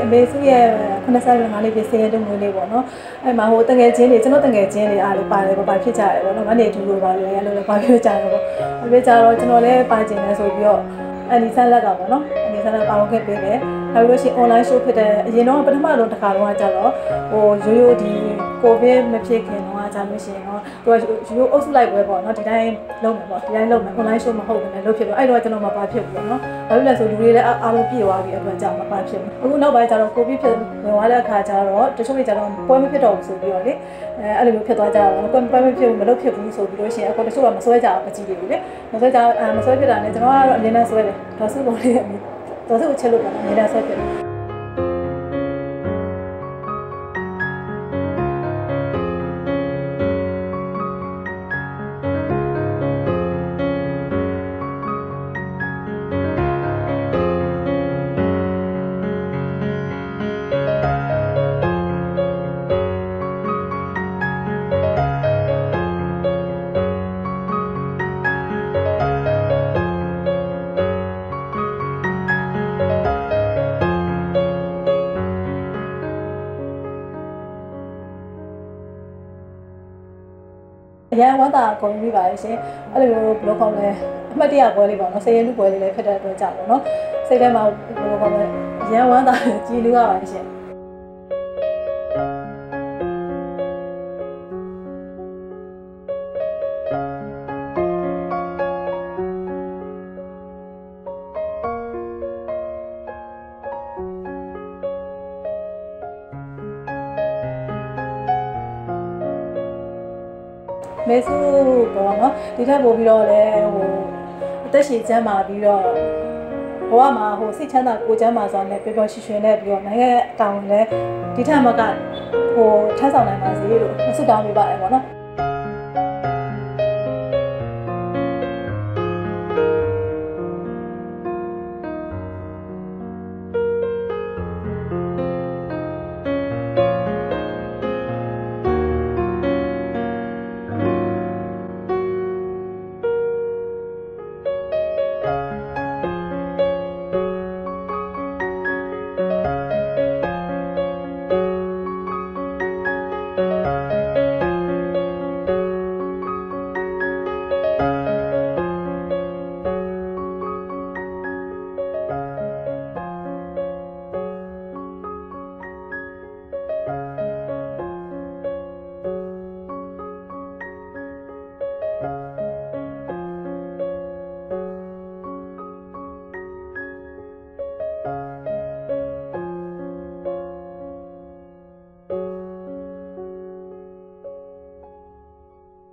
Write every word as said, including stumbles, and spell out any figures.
အမေစုရဲ့ခုနှစ်ဆယ်ငါးနှစ်ပြည့်စင်ရတဲ့ငွေလေးပေါ့နော်အဲ့မှာဟိုတငယ်ချင်းတွေကျွန်တော်တငယ်ချင်းတွေအားလည်းပါတယ်ဘာဖြစ်ကြရဲပေါ့နော်မနေတူလို့ပါလေအဲ့လိုလည်းဘာဖြစ်ကြရဲပေါ့အဲ့ပြကြတော့ကျွန်တော်လည်းပါကျင်နေဆိုပြီးတော့အနီဆန်လက်ကပေါ့နော်အနီဆန်လက်ပါဝင်ခဲ့ပေးတယ်နောက်ပြီးလို့ရှိရင် online show ဖြစ်တဲ့အရင်တော့ပထမဆုံးတစ်ခါတော့ကြတော့ဟိုရိုးရိုးဒီကိုဗစ်မဖြစ်ခင်တော့ကြာလို့ရှိရင်တော့သူကရိုးရိုးအုပ်စုလိုက်ပွဲပေါ့နော်ဒီတိုင်းလုပ်မယ်ပေါ့ဒီတိုင်းလုပ်မယ် online show မဟုတ်ဘူးလေလုပ်ဖြစ်တော့အဲ့တော့ကျွန်တော်မပါဖြစ်ဘူးပေါ့နော်ဘာလို့လဲဆိုလူတွေလည်းအားလုံးပြည့်သွားပြီအတွက်ကြောင့်မပါဖြစ်ဘူးအခုနောက်ပိုင်းကျတော့ကိုဗစ်ဖြစ်ဝင်သွားတဲ့အခါကျတော့တချို့တွေကျတော့ပွဲမဖြစ်တော့ဘူးဆိုပြီးတော့လေအဲအဲ့လိုမျိုးဖြစ်သွားကြတာပေါ့နော်ပွဲမဖြစ်ဘူးမလုပ်ဖြစ်ဘူးဆိုပြီးလို့ရှိရင်အခုတချို့ကမစွဲကြအောင်မကြည့်ဘူးလေမစွဲကြမစွဲဖြစ်တာနဲ့ကျွန်တော်ကတော့အမြဲတမ်းစွဲတယ်ဒါဆိုလို့လေတော်စုချက်လို့ပေါ့နော်အမြဲတမ်းစွဲဖြစ်တယ်အရန်ဝမ်းသာကုန်ပြီးပါလေရှင်အဲ့လိုမျိုးဘယ်လိုခေါ်လဲအမှတ်တရပွဲလေးပေါ့နော်စေရင်လူပွဲလေးလည်းဖြစ်တဲ့အတွက်ကြောင့်ပေါ့နော်စိတ်ထဲမှာဘယ်လိုခေါ်လဲအရန်ဝမ်းသာကြည်လူရပါရှင်မေစုပေါ့နော်ဒီထက်ပို့ပြီးတော့လည်းဟိုအသက်ရှည်ချမ်းသာပြီးတော့ဘဝမှာဟိုစိတ်ချမ်းသာကိုချမ်းသာစွာနဲ့ပျော်ပျော်ရွှင်ရွှင်နဲ့ပြီးတော့နိုင်ငံတောင်းလည်းဒီထက်မကဟိုထမ်းဆောင်နိုင်ပါစေလို့ဆုတောင်းပေးပါတယ်ပေါ့နော်